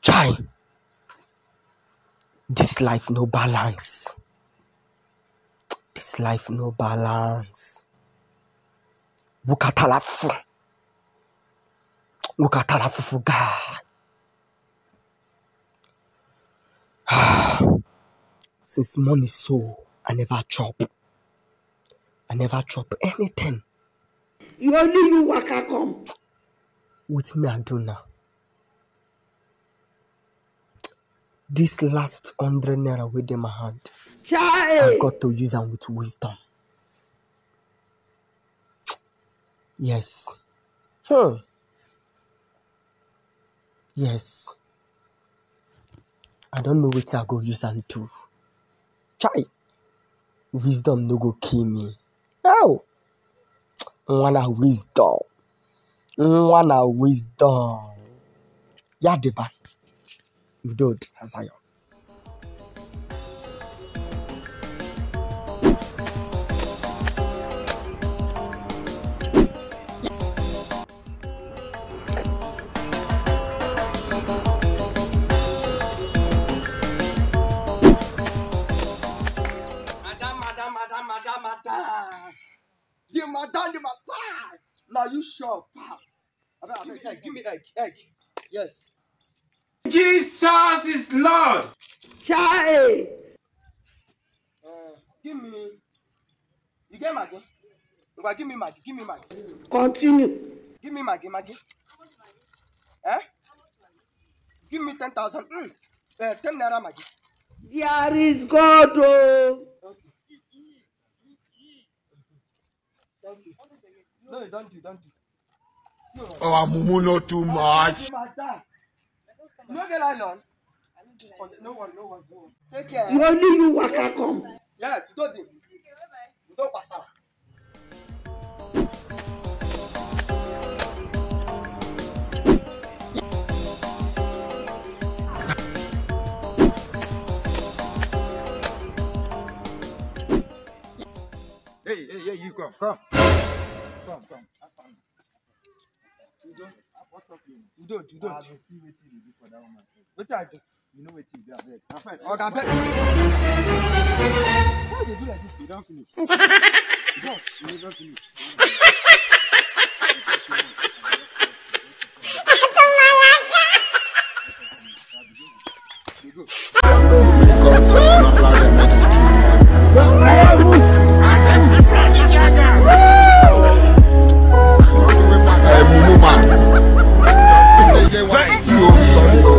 Chai, this life no balance. This life no balance. Wukatalafu God. Since money so, I never chop anything. You only you waka come. With me, I do now. This last 100 naira within my hand, I got to use them with wisdom. Yes. Yes. I don't know what I go use and do. Chai. Wisdom no go kill me. Oh. Wanna wisdom. Yadeba. You don't, as I am. The madam. Now you sure pass. Egg. Give me egg. Yes. Jesus is Lord. Chai. Give me. You get Maggie? Yes. Give me Maggie. Continue. Give me Maggie. Eh? Give me 10,000. 10 naira Maggie. There is God. Oh. Thank you. No, don't do. Oh, Amumu not too much. No get nylon. No one. Take care. You only you waka come. Yes, don't pass out. Hey, you come. Come. What's up, you don't. See what you do for that woman. What I do? You know what you do. Okay. Why they do like this? You don't finish. Boss, you don't finish. You go. Hey,